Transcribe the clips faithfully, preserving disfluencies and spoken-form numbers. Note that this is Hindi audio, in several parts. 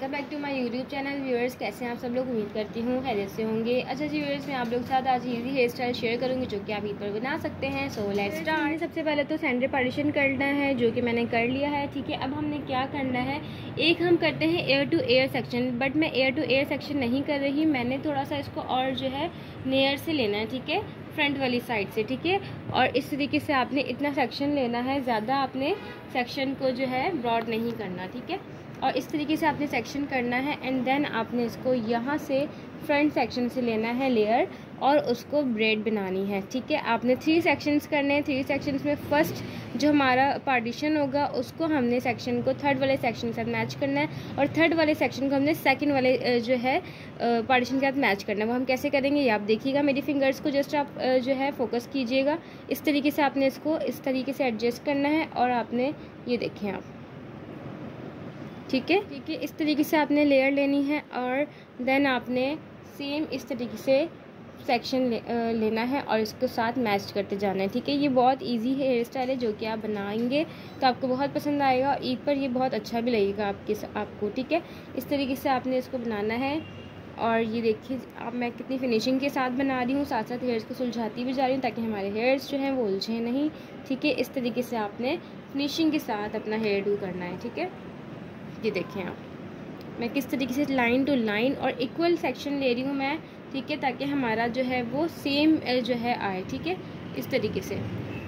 Welcome back to my YouTube channel. Viewers, कैसे हैं आप सब लोग? उम्मीद करती हूँ खैरियत से होंगे। अच्छा जी व्यूअर्स, मैं आप लोग के साथ आज इजी हेयर स्टाइल शेयर करूँगी जो कि आप ईद पर बना सकते हैं। So let's start. सबसे पहले तो सेंटर पार्टीशन करना है, जो कि मैंने कर लिया है। ठीक है, अब हमने क्या करना है, एक हम करते हैं ear to ear section, but मैं एयर टू एयर सेक्शन नहीं कर रही, मैंने थोड़ा सा इसको और जो है नेयर से लेना है। ठीक है, फ्रंट वाली साइड से। ठीक है, और इस तरीके से आपने इतना सेक्शन लेना है, ज़्यादा आपने सेक्शन को जो है ब्रॉड नहीं करना। ठीक है, और इस तरीके से आपने सेक्शन करना है एंड देन आपने इसको यहाँ से फ्रंट सेक्शन से लेना है लेयर और उसको ब्रेड बनानी है। ठीक है, आपने थ्री सेक्शंस करने हैं। थ्री सेक्शंस में फर्स्ट जो हमारा पार्टीशन होगा उसको हमने सेक्शन को थर्ड वाले सेक्शन के साथ मैच करना है और थर्ड वाले सेक्शन को हमने सेकंड वाले जो है पार्टीशन के साथ मैच करना है। वो हम कैसे करेंगे ये आप देखिएगा। मेरी फिंगर्स को जस्ट आप जो है फोकस कीजिएगा। इस तरीके से आपने इसको इस तरीके से एडजस्ट करना है और आपने ये देखें आप, ठीक है ठीक है इस तरीके से आपने लेयर लेनी है और देन आपने सेम इस तरीके से सेक्शन ले, आ, लेना है और इसके साथ मैच करते जाना है। ठीक है, ये बहुत इजी हेयर स्टाइल है जो कि आप बनाएंगे तो आपको बहुत पसंद आएगा और ईद पर ये बहुत अच्छा भी लगेगा आपके आपको। ठीक है, इस तरीके से आपने इसको बनाना है और ये देखिए अब मैं कितनी फिनिशिंग के साथ बना रही हूँ, साथ साथ हेयर्स को सुलझाती भी जा रही हूँ ताकि हमारे हेयर्स जो हैं वो उलझे नहीं। ठीक है, इस तरीके से आपने फिनिशिंग के साथ अपना हेयर डू करना है। ठीक है, ये देखें आप, मैं किस तरीके से लाइन टू लाइन और इक्वल सेक्शन ले रही हूँ मैं। ठीक है, ताकि हमारा जो है वो सेम जो है आए। ठीक है, इस तरीके से।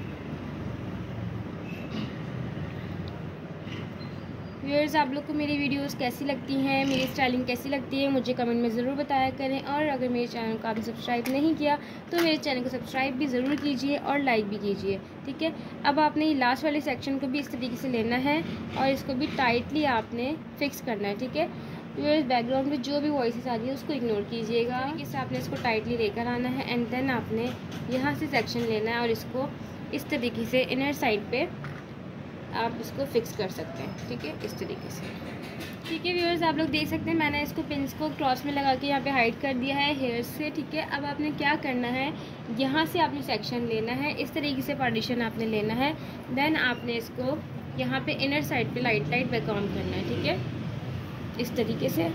व्यूअर्स, आप लोग को मेरी वीडियोस कैसी लगती हैं, मेरी स्टाइलिंग कैसी लगती है, मुझे कमेंट में ज़रूर बताया करें। और अगर मेरे चैनल को आपने सब्सक्राइब नहीं किया तो मेरे चैनल को सब्सक्राइब भी ज़रूर कीजिए और लाइक भी कीजिए। ठीक है, अब आपने ये लास्ट वाले सेक्शन को भी इस तरीके से लेना है और इसको भी टाइटली आपने फिक्स करना है। ठीक है, व्यूअर्स, बैकग्राउंड में जो भी वॉइसेस आ रही है उसको इग्नोर कीजिएगा। इस तरीके से आपने इसको टाइटली लेकर आना है एंड देन आपने यहाँ से सेक्शन लेना है और इसको इस तरीके से इनर साइड पे आप इसको फिक्स कर सकते हैं। ठीक है, इस तरीके से। ठीक है व्यूअर्स, आप लोग देख सकते हैं मैंने इसको पिंस को क्रॉस में लगा के यहाँ पे हाइड कर दिया है हेयर से। ठीक है, अब आपने क्या करना है, यहाँ से आपने सेक्शन लेना है, इस तरीके से पार्टीशन आपने लेना है, देन आपने इसको यहाँ पे इनर साइड पे लाइट लाइट बैकऑन करना है। ठीक है, इस तरीके से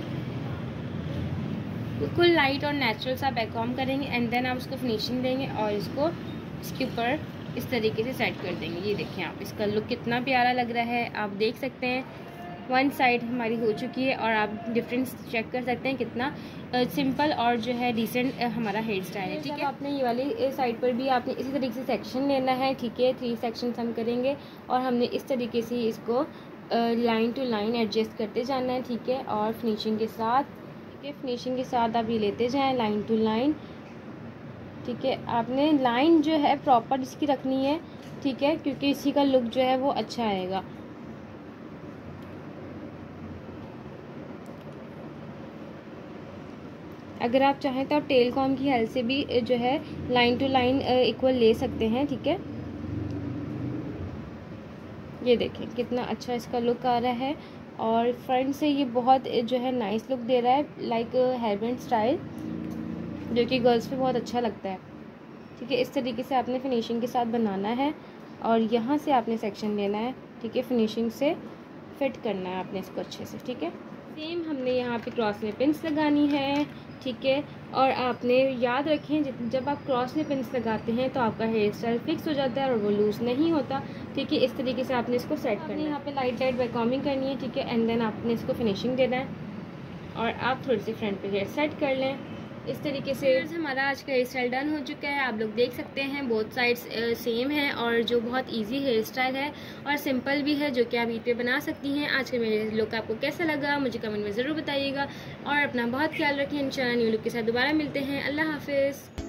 बिल्कुल लाइट और नेचुरल सा बैकऑन करेंगे एंड देन आप उसको फिनिशिंग देंगे और इसको इसके ऊपर इस तरीके से सेट कर देंगे। ये देखें आप, इसका लुक कितना प्यारा लग रहा है, आप देख सकते हैं। वन साइड हमारी हो चुकी है और आप डिफरेंस चेक कर सकते हैं कितना सिंपल और जो है डिसेंट हमारा हेयर स्टाइल है। ठीक है, आपने ये वाली साइड पर भी आपने इसी तरीके से सेक्शन लेना है। ठीक है, थ्री सेक्शन हम करेंगे और हमने इस तरीके से इसको लाइन टू लाइन एडजस्ट करते जाना है। ठीक है, और फिनिशिंग के साथ ठीक है फिनिशिंग के साथ आप ये लेते जाएँ लाइन टू लाइन। ठीक है, आपने लाइन जो है प्रॉपर इसकी रखनी है। ठीक है, क्योंकि इसी का लुक जो है वो अच्छा आएगा। अगर आप चाहें तो आप टेल कॉम की हेल्प से भी जो है लाइन टू लाइन इक्वल ले सकते हैं। ठीक है, ये देखें कितना अच्छा इसका लुक आ रहा है और फ्रंट से ये बहुत जो है नाइस लुक दे रहा है, लाइक हेयर बैंड स्टाइल, जो कि गर्ल्स पे बहुत अच्छा लगता है। ठीक है, इस तरीके से आपने फिनिशिंग के साथ बनाना है और यहाँ से आपने सेक्शन लेना है। ठीक है, फिनिशिंग से फिट करना है आपने इसको अच्छे से। ठीक है, सेम हमने यहाँ पे क्रॉस में पिन्स लगानी है। ठीक है, और आपने याद रखें जब आप क्रॉस में पिन्स लगाते हैं तो आपका हेयर स्टाइल फिक्स हो जाता है और वो लूज़ नहीं होता। ठीक है, इस तरीके से आपने इसको सेट करना है। यहाँ पे लाइट लाइट बैकॉमिंग करनी है। ठीक है, एंड देन आपने इसको फिनिशिंग देना है और आप थोड़ी सी फ्रंट पे हेयर सेट कर लें इस तरीके से। हमारा आज का हेयर स्टाइल डन हो चुका है। आप लोग देख सकते हैं बोथ साइड्स सेम है और जो बहुत इजी हेयर स्टाइल है और सिंपल भी है, जो कि आप ईद पे बना सकती हैं। आज के मेरे लुक आपको कैसा लगा मुझे कमेंट में ज़रूर बताइएगा और अपना बहुत ख्याल रखें। इंशाल्लाह न्यू लुक के साथ दोबारा मिलते हैं। अल्लाह हाफिज़।